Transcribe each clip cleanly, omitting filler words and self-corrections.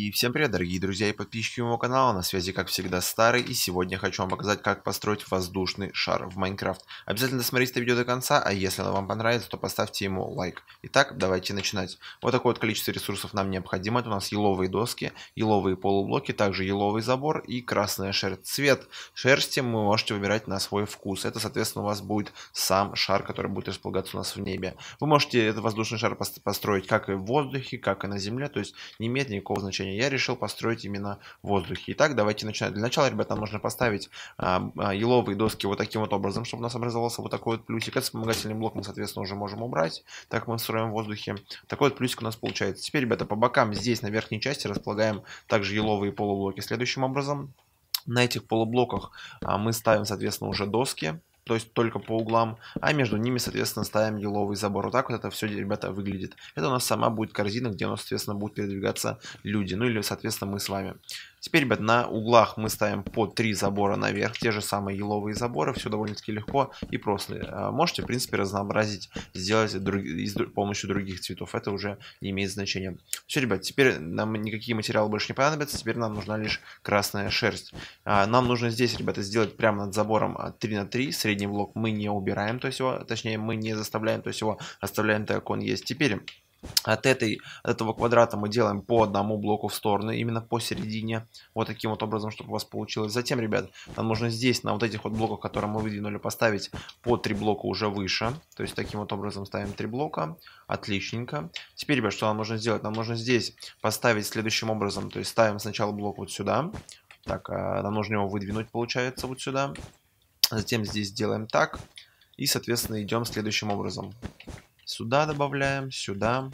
И всем привет, дорогие друзья и подписчики моего канала, на связи как всегда Старый, и сегодня хочу вам показать, как построить воздушный шар в Майнкрафт. Обязательно досмотрите это видео до конца, а если оно вам понравится, то поставьте ему лайк. Итак, давайте начинать. Вот такое вот количество ресурсов нам необходимо. Это у нас еловые доски, еловые полублоки, также еловый забор и красная шерсть. Цвет шерсти вы можете выбирать на свой вкус. Это, соответственно, у вас будет сам шар, который будет располагаться у нас в небе. Вы можете этот воздушный шар построить как и в воздухе, как и на земле, то есть не имеет никакого значения. Я решил построить именно в воздухе. Итак, давайте начинать. Для начала, ребят, нам нужно поставить еловые доски вот таким вот образом, чтобы у нас образовался вот такой вот плюсик. Этот вспомогательный блок мы, соответственно, уже можем убрать, так как мы строим в воздухе. Такой вот плюсик у нас получается. Теперь, ребята, по бокам здесь на верхней части располагаем также еловые полублоки следующим образом. На этих полублоках мы ставим, соответственно, уже доски, то есть только по углам, а между ними, соответственно, ставим еловый забор. Вот так вот это все, ребята, выглядит. Это у нас сама будет корзина, где у нас, соответственно, будут передвигаться люди, ну или, соответственно, мы с вами. Теперь, ребят, на углах мы ставим по 3 забора наверх, те же самые еловые заборы, все довольно-таки легко и просто. Можете, в принципе, разнообразить, сделать с помощью других цветов, это уже не имеет значения. Все, ребят, теперь нам никакие материалы больше не понадобятся, теперь нам нужна лишь красная шерсть. Нам нужно здесь, ребята, сделать прямо над забором 3 на 3, средний блок мы не убираем, то есть его, точнее, мы не заставляем, то есть его оставляем так, как он есть. Теперь от этого квадрата мы делаем по одному блоку в сторону, именно посередине, вот таким вот образом, чтобы у вас получилось. Затем, ребят, нам нужно здесь, на вот этих вот блоках, которые мы выдвинули, поставить по 3 блока уже выше. То есть таким вот образом ставим 3 блока. Отличненько. Теперь, ребят, что нам нужно сделать? Нам нужно здесь поставить следующим образом, то есть ставим сначала блок вот сюда. Так, нам нужно его выдвинуть, получается, вот сюда. Затем здесь делаем так. И, соответственно, идем следующим образом. Сюда добавляем, сюда.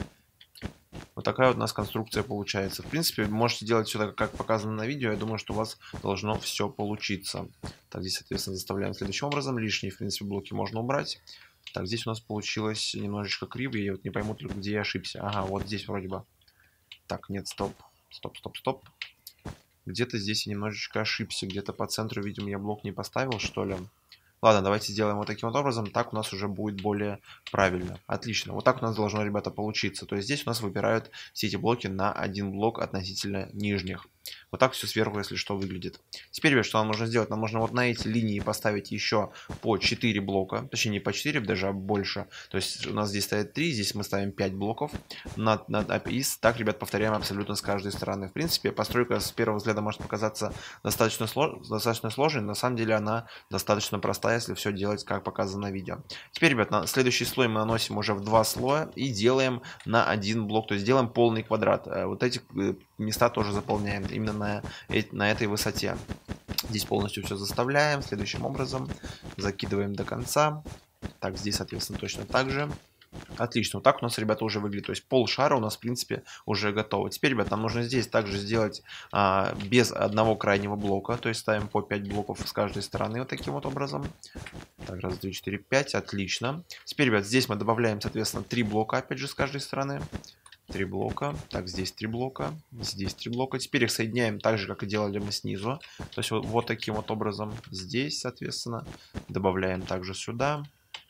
Вот такая вот у нас конструкция получается. В принципе, можете делать все так, как показано на видео. Я думаю, что у вас должно все получиться. Так, здесь, соответственно, заставляем следующим образом. Лишние, в принципе, блоки можно убрать. Так, здесь у нас получилось немножечко криво. Я вот не пойму, где я ошибся. Ага, вот здесь вроде бы. Так, нет, стоп. Стоп. Где-то здесь я немножечко ошибся. Где-то по центру, видимо, я блок не поставил, что ли. Ладно, давайте сделаем вот таким вот образом. Так у нас уже будет более правильно. Отлично. Вот так у нас должно, ребята, получиться. То есть здесь у нас выбирают все эти блоки на один блок относительно нижних. Вот так все сверху, если что, выглядит. Теперь, что нам нужно сделать? Нам нужно вот на эти линии поставить еще по 4 блока. Точнее, не по 4 даже, а больше. То есть у нас здесь стоит 3, здесь мы ставим 5 блоков. И так, ребят, повторяем абсолютно с каждой стороны. В принципе, постройка с первого взгляда может показаться достаточно сложной. На самом деле она достаточно простая, если все делать, как показано на видео. Теперь, ребят, на следующий слой мы наносим уже в 2 слоя и делаем на один блок. То есть делаем полный квадрат. Вот эти места тоже заполняем именно на этой высоте. Здесь полностью все заставляем следующим образом. Закидываем до конца. Так, здесь, соответственно, точно так же. Отлично, вот так у нас, ребята, уже выглядит. То есть пол шара у нас, в принципе, уже готово. Теперь, ребят, нам нужно здесь также сделать без одного крайнего блока. То есть ставим по 5 блоков с каждой стороны вот таким вот образом. Так, раз, два, 4, 5, отлично. Теперь, ребят, здесь мы добавляем, соответственно, 3 блока, опять же, с каждой стороны. 3 блока. Так, здесь 3 блока. Здесь 3 блока. Теперь их соединяем так же, как и делали мы снизу. То есть вот таким вот образом. Здесь, соответственно, добавляем также сюда.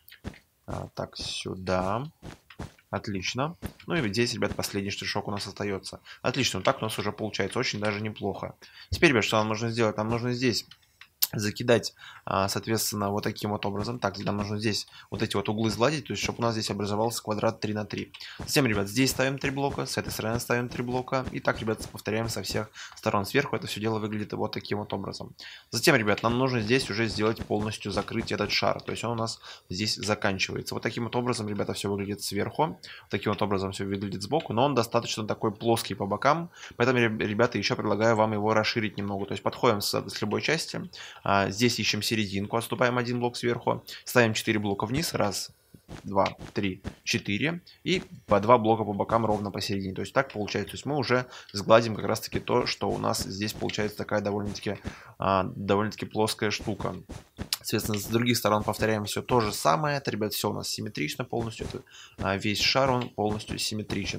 Так, сюда. Отлично. Ну и здесь, ребят, последний штришок у нас остается. Отлично. Вот так у нас уже получается очень даже неплохо. Теперь, ребят, что нам нужно сделать? Нам нужно здесь закидать, соответственно, вот таким вот образом. Так, нам нужно здесь вот эти вот углы сгладить, то есть, чтобы у нас здесь образовался квадрат 3 на 3. Затем, ребят, здесь ставим 3 блока, с этой стороны ставим 3 блока. И так, ребят, повторяем со всех сторон. Сверху это все дело выглядит вот таким вот образом. Затем, ребят, нам нужно здесь уже сделать полностью, закрыть этот шар. То есть он у нас здесь заканчивается. Вот таким вот образом, ребята, все выглядит сверху. Таким вот образом все выглядит сбоку. Но он достаточно такой плоский по бокам. Поэтому, ребята, еще предлагаю вам его расширить немного. То есть подходим с любой части. Здесь ищем серединку, отступаем один блок сверху, ставим 4 блока вниз, раз, 2, 3, 4 и по 2 блока по бокам ровно посередине. То есть так получается. То есть мы уже сгладим как раз таки то, что у нас здесь получается такая довольно-таки плоская штука. Соответственно, с других сторон повторяем все то же самое. Это, ребят, все у нас симметрично полностью. Это, весь шар, он полностью симметричен.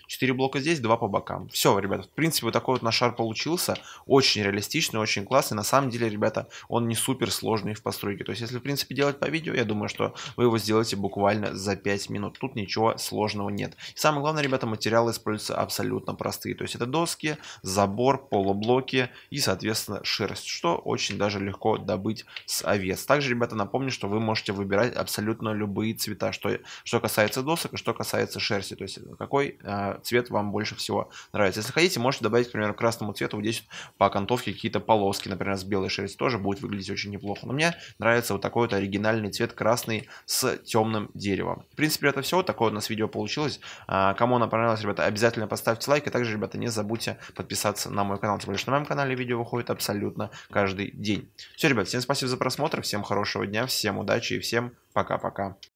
4 блока здесь, 2 по бокам. Все, ребята, в принципе, вот такой вот наш шар получился. Очень реалистичный, очень классный. На самом деле, ребята, он не супер сложный в постройке. То есть, если, в принципе, делать по видео, я думаю, что вы его сделаете буквально за 5 минут. Тут ничего сложного нет. И самое главное, ребята, материалы используются абсолютно простые. То есть, это доски, забор, полублоки и, соответственно, шерсть, что очень даже легко добыть с овец. Также, ребята, напомню, что вы можете выбирать абсолютно любые цвета, что касается досок и что касается шерсти. То есть, какой цвет вам больше всего нравится. Если хотите, можете добавить, к примеру, к красному цвету вот здесь по окантовке какие-то полоски, например, с белой шерстью, тоже будет выглядеть очень неплохо. Но мне нравится вот такой вот оригинальный цвет красный с темным деревом. В принципе, это все. Такое у нас видео получилось. Кому оно понравилось, ребята, обязательно поставьте лайк. И также, ребята, не забудьте подписаться на мой канал. Тем более, что на моем канале видео выходит абсолютно каждый день. Все, ребят, всем спасибо за просмотр. Всем хорошего дня, всем удачи и всем пока-пока.